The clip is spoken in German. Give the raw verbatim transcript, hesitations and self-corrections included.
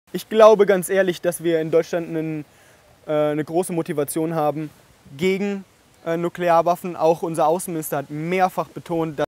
Ich glaube ganz ehrlich, dass wir in Deutschland einen, äh, eine große Motivation haben gegen äh, Nuklearwaffen. Auch unser Außenminister hat mehrfach betont,